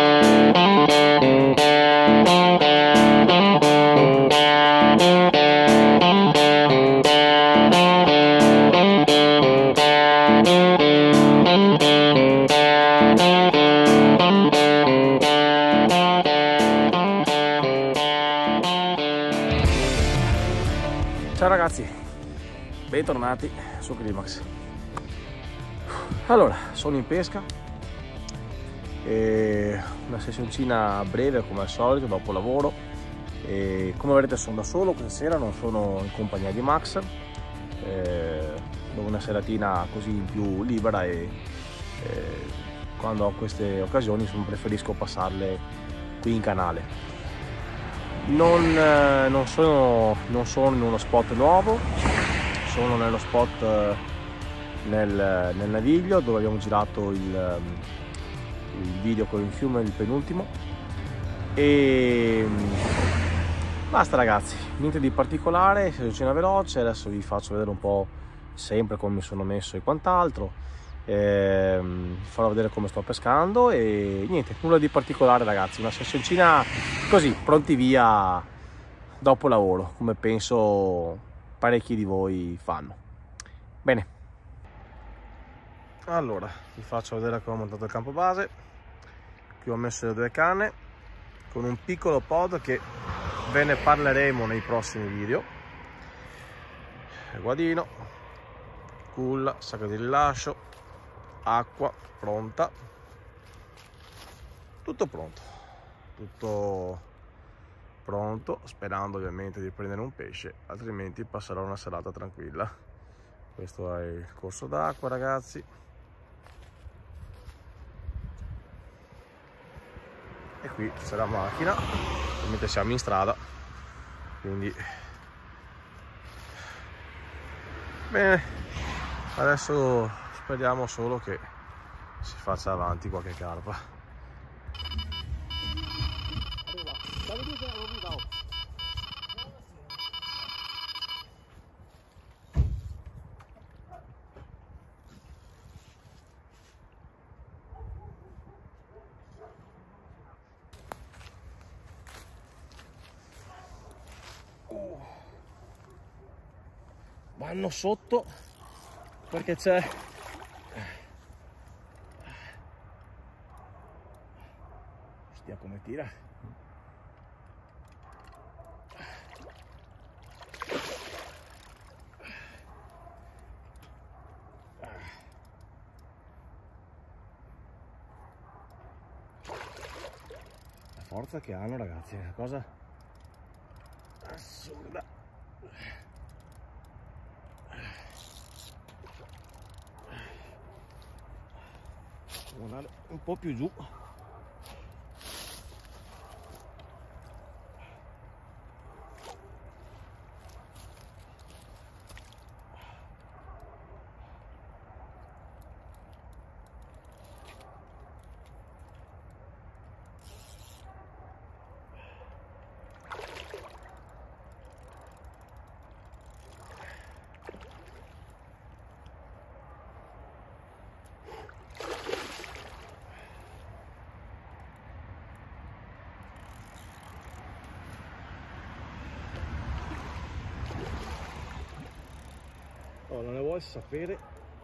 Ciao ragazzi, bentornati su Climax. Allora, sono in pesca e una sessioncina breve come al solito dopo lavoro. E come vedete sono da solo questa sera, non sono in compagnia di Max. Una seratina così più libera e quando ho queste occasioni preferisco passarle qui in canale. Non sono in uno spot nuovo, sono nello spot nel Naviglio dove abbiamo girato il video con il fiume, il penultimo, e basta ragazzi, niente di particolare, sessione veloce. Adesso vi faccio vedere un po' sempre come mi sono messo e quant'altro, farò vedere come sto pescando e niente, nulla di particolare ragazzi, una sessioncina così, pronti via dopo lavoro, come penso parecchi di voi fanno. Bene, allora vi faccio vedere come ho montato il campo base. Qui ho messo le due canne con un piccolo pod che ve ne parleremo nei prossimi video. Guadino, culla, sacca di rilascio, acqua pronta, tutto pronto, sperando ovviamente di prendere un pesce, altrimenti passerò una serata tranquilla. Questo è il corso d'acqua ragazzi, e qui c'è la macchina, ovviamente siamo in strada, quindi bene. Adesso speriamo solo che si faccia avanti qualche carpa. Vanno sotto perché c'è ostia come tira. La forza che hanno ragazzi è una cosa assurda. Devo andare un po' più giù. Oh, non ne vuoi sapere.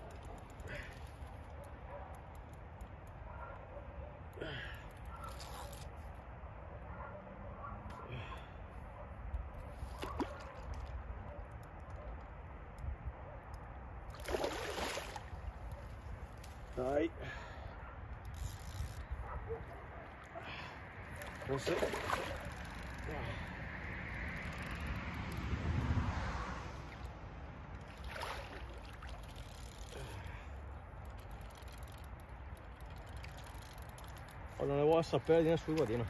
Dai. Forse. Oh, non ne vuoi sapere di nessun guadino.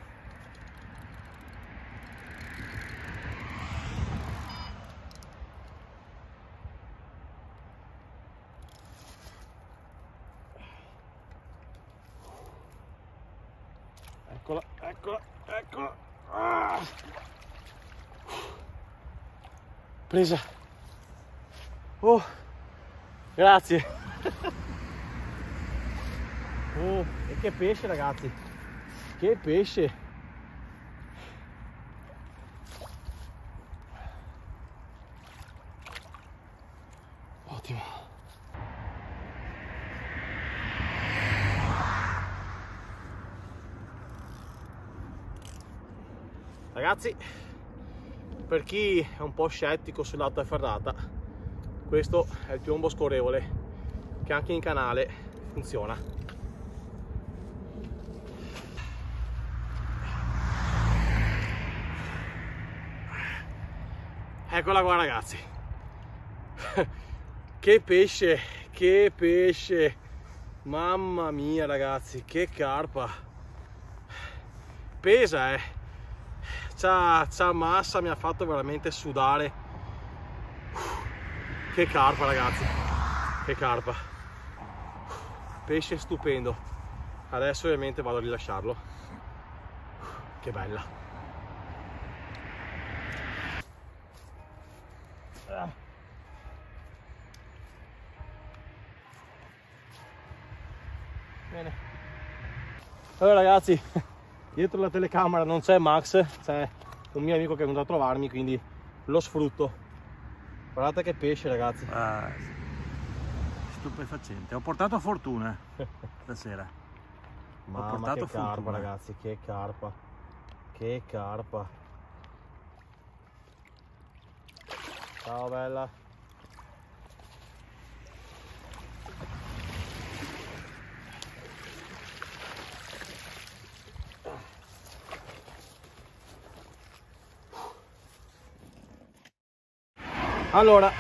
Eccola, eccola, eccola. Ah! Presa. Oh, grazie. Oh, e che pesce ragazzi. che pesce! Ottimo. Ragazzi, per chi è un po' scettico sull'alta ferrata, questo è il piombo scorrevole che anche in canale funziona. Eccola qua ragazzi. Che pesce, che pesce, mamma mia ragazzi, che carpa. Pesa, c'ha massa, mi ha fatto veramente sudare. Che carpa ragazzi, che carpa. Pesce stupendo. Adesso ovviamente vado a rilasciarlo. Che bella. Bene. Allora ragazzi, dietro la telecamera non c'è Max, c'è un mio amico che è venuto a trovarmi, quindi lo sfrutto. Guardate che pesce ragazzi. Stupefacente. Ho portato fortuna stasera. Mamma, ho portato che carpa fortuna. Ragazzi, che carpa. Che carpa. Ciao bella. Allora,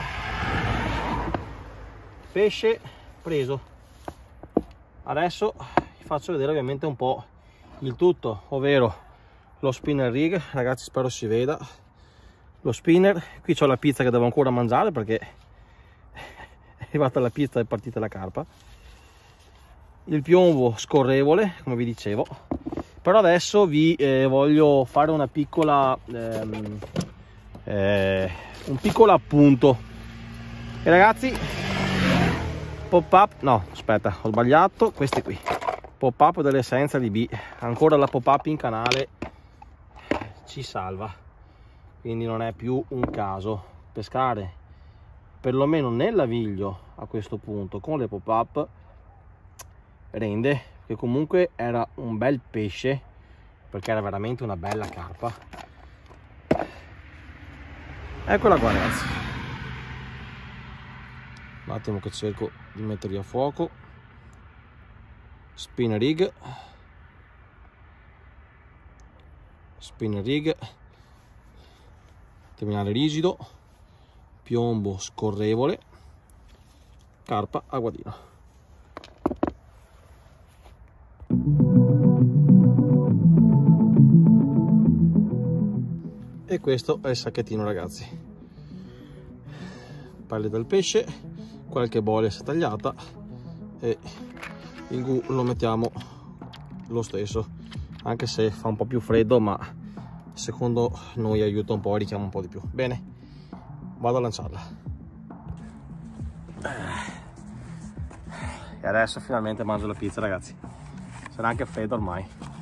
pesce preso. Adesso vi faccio vedere ovviamente un po' il tutto, ovvero lo spinner rig. Ragazzi, spero si veda lo spinner. Qui c'ho la pizza che devo ancora mangiare perché è arrivata la pizza e è partita la carpa. Il piombo scorrevole, come vi dicevo. Però adesso vi voglio fare una piccola un piccolo appunto. E ragazzi, pop up, no aspetta, ho sbagliato, questi qui, pop up dell'essenza di B. Ancora la pop up in canale ci salva, quindi non è più un caso pescare perlomeno nel Naviglio a questo punto con le pop up. Rende, che comunque era un bel pesce perché era veramente una bella carpa. Eccola qua ragazzi, un attimo che cerco di metterli a fuoco. Spinner rig, terminale rigido, piombo scorrevole, carpa a guadino. E questo è il sacchettino ragazzi. Pelle del pesce, qualche boles tagliata e il gu lo mettiamo lo stesso, anche se fa un po' più freddo, ma secondo noi aiuta un po' e richiama un po' di più. Bene, vado a lanciarla. E adesso finalmente mangio la pizza ragazzi, sarà anche freddo ormai.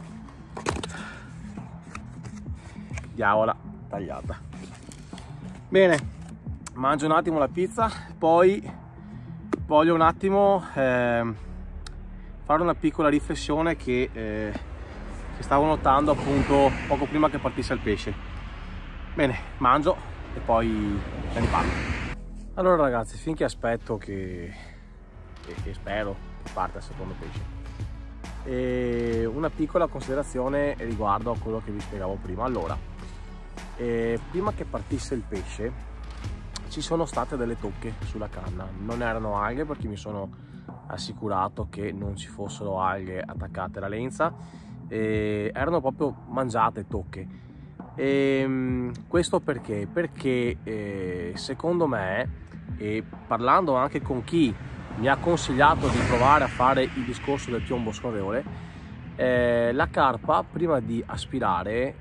Diavola tagliata. Bene, mangio un attimo la pizza, poi voglio un attimo fare una piccola riflessione che stavo notando appunto poco prima che partisse il pesce. Bene, mangio e poi ne riparlo. Allora ragazzi, finché aspetto che spero che parta il secondo pesce, e una piccola considerazione riguardo a quello che vi spiegavo prima. Allora, prima che partisse il pesce ci sono state delle tocche sulla canna. Non erano alghe perché mi sono assicurato che non ci fossero alghe attaccate alla lenza, erano proprio mangiate tocche. Questo perché? Perché secondo me, e parlando anche con chi mi ha consigliato di provare a fare il discorso del piombo scorrevole, la carpa prima di aspirare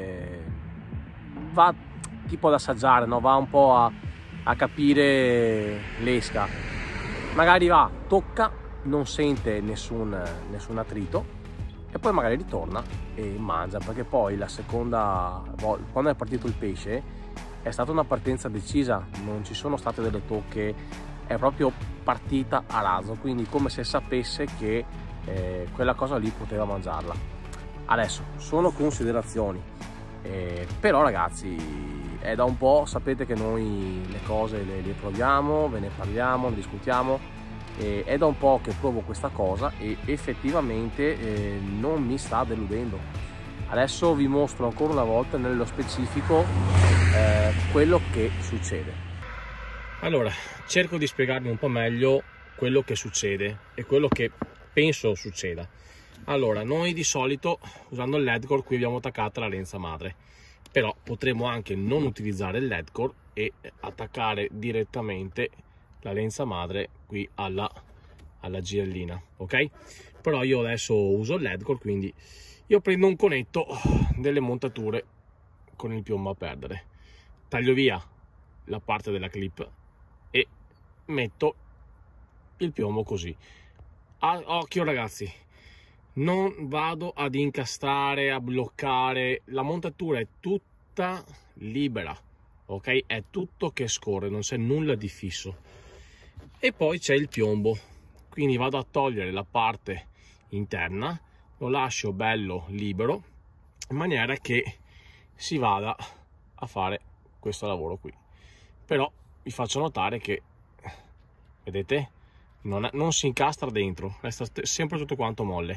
va tipo ad assaggiare, no? Va un po' a capire l'esca, magari va, tocca, non sente nessun attrito, e poi magari ritorna e mangia, perché poi la seconda volta, quando è partito il pesce, è stata una partenza decisa, non ci sono state delle tocche, è proprio partita a raso, quindi come se sapesse che quella cosa lì poteva mangiarla. Adesso sono considerazioni, però ragazzi è da un po', sapete che noi le cose le proviamo, ve ne parliamo, ne discutiamo, è da un po' che provo questa cosa e effettivamente non mi sta deludendo. Adesso vi mostro ancora una volta nello specifico quello che succede. Allora, cerco di spiegarvi un po' meglio quello che succede e quello che penso succeda. Allora, noi di solito usando il LED core qui abbiamo attaccata la lenza madre, però potremo anche non utilizzare il LED core e attaccare direttamente la lenza madre qui alla girellina, ok? Però io adesso uso il LED core, quindi io prendo un conetto delle montature con il piombo a perdere, taglio via la parte della clip e metto il piombo così. Occhio ragazzi, non vado ad incastrare, a bloccare, la montatura è tutta libera, ok? È tutto che scorre, non c'è nulla di fisso. E poi c'è il piombo, quindi vado a togliere la parte interna, lo lascio bello libero in maniera che si vada a fare questo lavoro qui. Però vi faccio notare che, vedete, non si incastra dentro, resta sempre tutto quanto molle.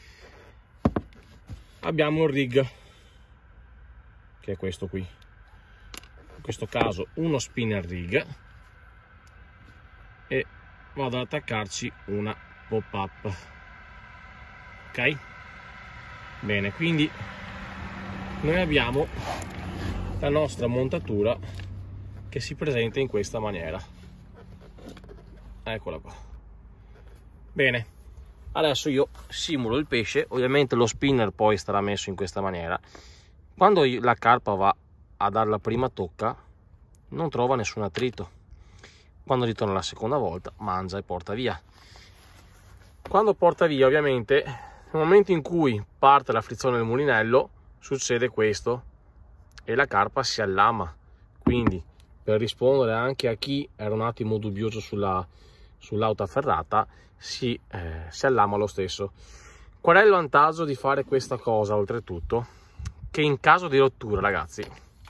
Abbiamo il rig, che è questo qui, in questo caso uno spinner rig, e vado ad attaccarci una pop-up, ok? Bene, quindi noi abbiamo la nostra montatura che si presenta in questa maniera, eccola qua. Bene, adesso io simulo il pesce, ovviamente lo spinner poi starà messo in questa maniera. Quando la carpa va a dare la prima tocca non trova nessun attrito, quando ritorna la seconda volta mangia e porta via. Quando porta via, ovviamente nel momento in cui parte la frizione del mulinello succede questo e la carpa si allama. Quindi, per rispondere anche a chi era un attimo dubbioso sull'auto afferrata, si allama lo stesso. Qual è il vantaggio di fare questa cosa? Oltretutto, che in caso di rottura, ragazzi,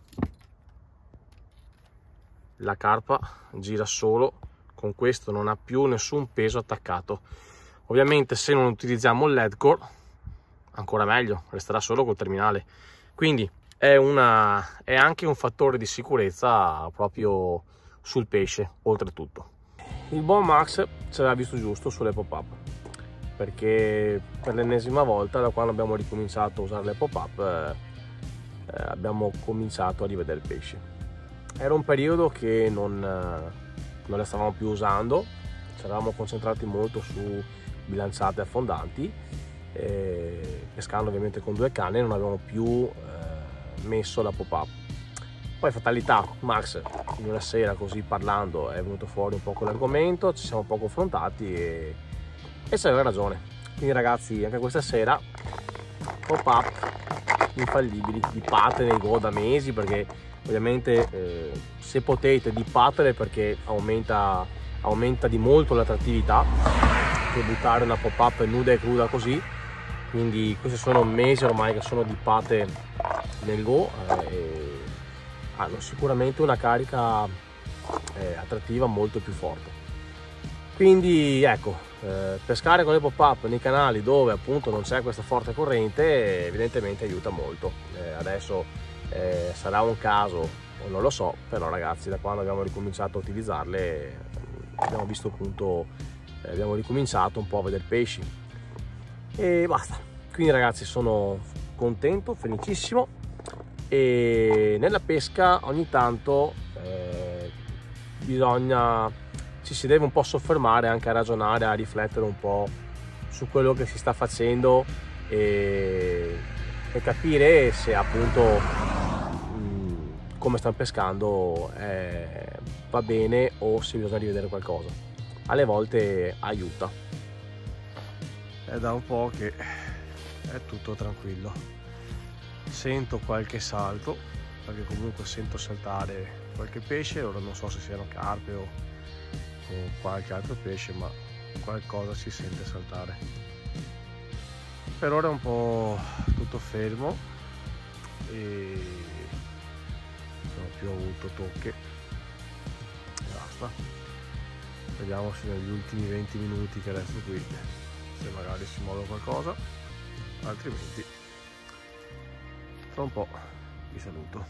la carpa gira solo con questo, non ha più nessun peso attaccato. Ovviamente se non utilizziamo il LED core ancora meglio, resterà solo col terminale, quindi è anche un fattore di sicurezza proprio sul pesce. Oltretutto il buon Max ce l'ha visto giusto sulle pop-up, perché per l'ennesima volta da quando abbiamo ricominciato a usare le pop-up abbiamo cominciato a rivedere il pesce. Era un periodo che non le stavamo più usando, ci eravamo concentrati molto su bilanciate affondanti, pescando ovviamente con 2 canne, non avevamo più messo la pop-up. Poi fatalità, Max in una sera così parlando è venuto fuori un po' l'argomento, ci siamo un po' confrontati e c'aveva ragione. Quindi ragazzi, anche questa sera pop-up infallibili, dippatele nei go da mesi, perché ovviamente se potete dippatele, perché aumenta di molto l'attrattività che buttare una pop-up nuda e cruda così. Quindi questi sono mesi ormai che sono dippate nel go e hanno sicuramente una carica attrattiva molto più forte. Quindi ecco, pescare con le pop-up nei canali dove appunto non c'è questa forte corrente evidentemente aiuta molto. Adesso sarà un caso o non lo so, però ragazzi, da quando abbiamo ricominciato a utilizzarle abbiamo visto appunto, abbiamo ricominciato un po' a vedere pesci e basta. Quindi ragazzi, sono contento, felicissimo, e nella pesca ogni tanto ci si deve un po' soffermare, anche a ragionare, a riflettere un po' su quello che si sta facendo e capire se appunto come stanno pescando va bene o se bisogna rivedere qualcosa. Alle volte aiuta. È da un po' che è tutto tranquillo. Sento qualche salto, perché comunque sento saltare qualche pesce. Ora non so se siano carpe o qualche altro pesce, ma qualcosa si sente saltare. Per ora è un po' tutto fermo e non ho più avuto tocche. Basta. Vediamo se negli ultimi 20 minuti che resto qui se magari si muove qualcosa, altrimenti tra un po' vi saluto.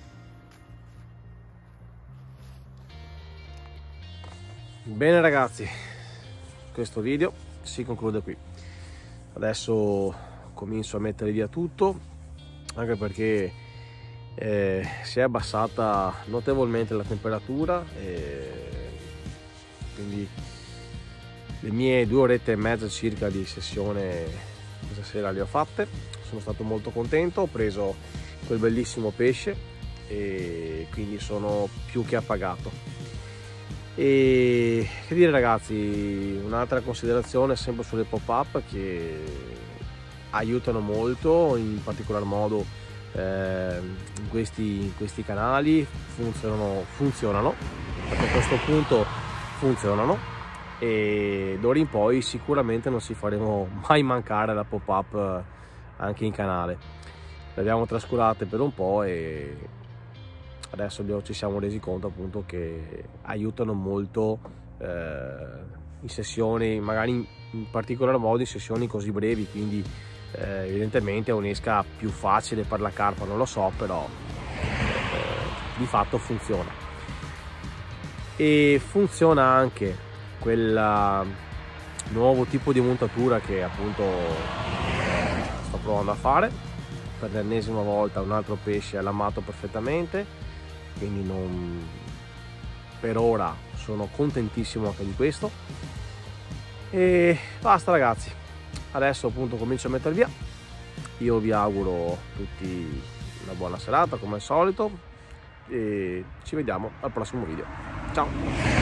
Bene ragazzi, questo video si conclude qui. Adesso comincio a mettere via tutto, anche perché si è abbassata notevolmente la temperatura, quindi le mie 2 orette e mezza circa di sessione questa sera le ho fatte. Sono stato molto contento, ho preso quel bellissimo pesce e quindi sono più che appagato. E che dire ragazzi, un'altra considerazione sempre sulle pop-up che aiutano molto, in particolar modo in questi canali funzionano, perché a questo punto funzionano, e d'ora in poi sicuramente non si faremo mai mancare la pop-up anche in canale. Le abbiamo trascurate per un po' e adesso ci siamo resi conto appunto che aiutano molto in sessioni, magari in particolar modo in sessioni così brevi, quindi evidentemente è un'esca più facile per la carpa, non lo so, però di fatto funziona. E funziona anche quel nuovo tipo di montatura che appunto sto provando a fare. Per l'ennesima volta un altro pesce all'amato perfettamente, quindi per ora sono contentissimo anche di questo. E basta ragazzi, adesso appunto comincio a mettere via. Io vi auguro tutti una buona serata come al solito e ci vediamo al prossimo video. Ciao!